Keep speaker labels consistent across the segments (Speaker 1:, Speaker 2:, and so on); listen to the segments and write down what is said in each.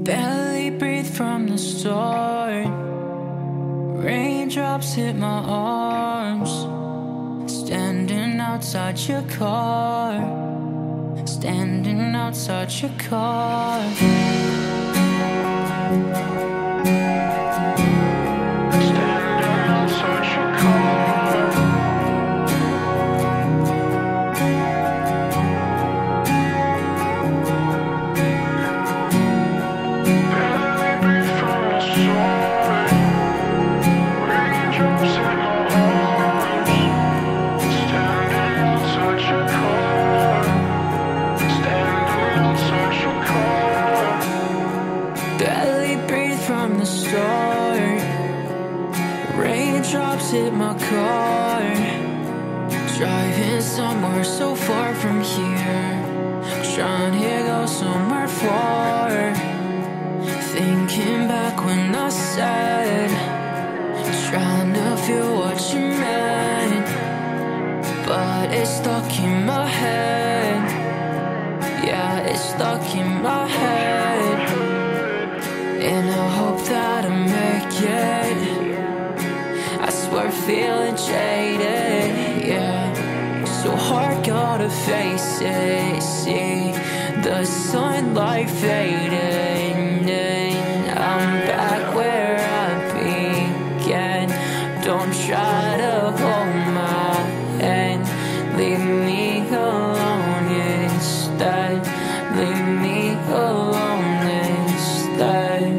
Speaker 1: Barely breathe from the start. Raindrops hit my arms. Standing outside your car. Standing outside your car. Barely breathe from the start. Raindrops hit my car. Driving somewhere so far from here. Trying to go somewhere far. Thinking back when I said, trying to feel what you meant, but it's stuck in my head. Yeah, it's stuck in my head. And I hope that I make it. I swear feeling jaded, yeah. So hard, gotta face it. See the sunlight fading. I'm back where I began. Don't try to hold my hand. Leave me alone instead. Leave me alone instead.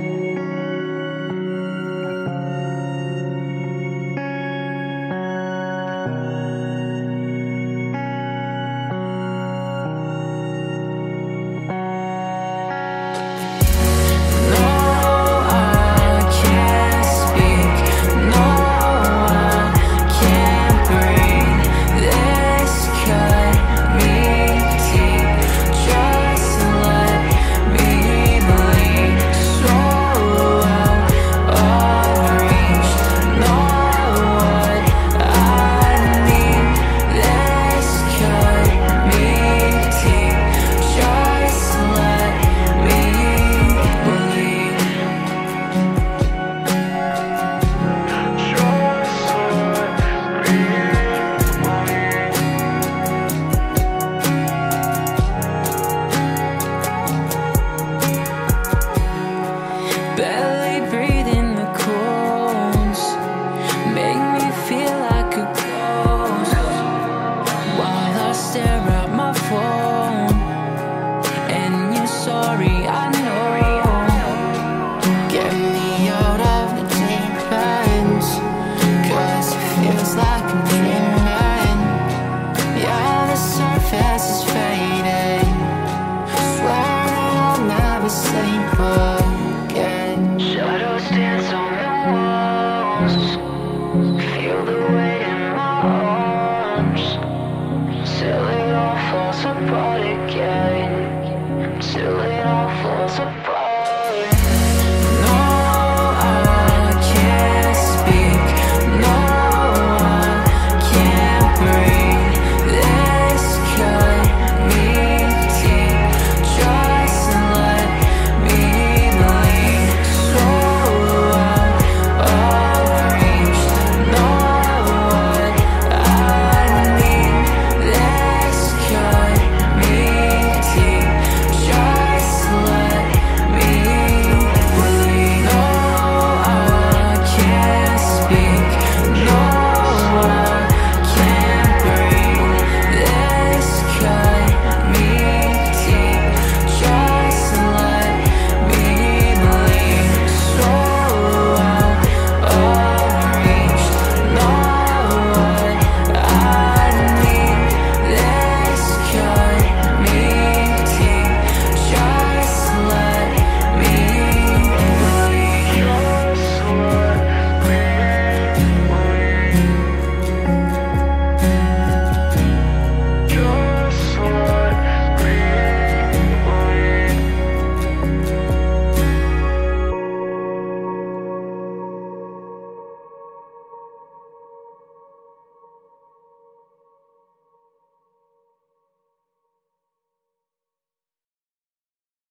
Speaker 1: Barely breathing the cold. Make me feel like a ghost while I stare at my phone. And you're sorry, I know. Get me out of the deep end, 'cause it feels like I'm dreaming. Yeah, the surface is fading. Swear that I'll never sleep again. Shadows dance on the walls. Feel the weight in my arms. Till it all falls apart again. Till it all falls apart.